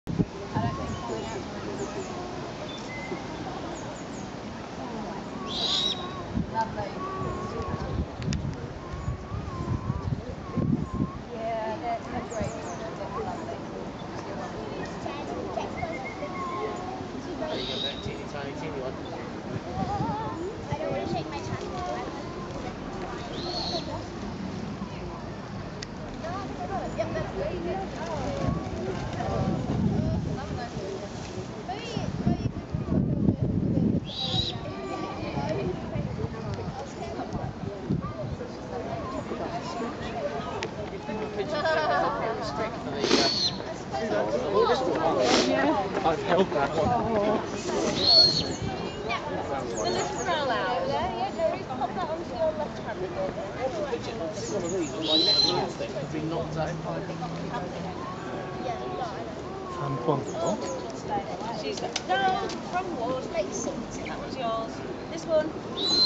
I don't want to shake my passport. Yep, that's really good. I've held that one. The little roll out there, yeah, Jerry, pop that onto your left hand again. One of these on my next thing has been knocked out by From Ponto. She's no, from Ward. That was yours. This one.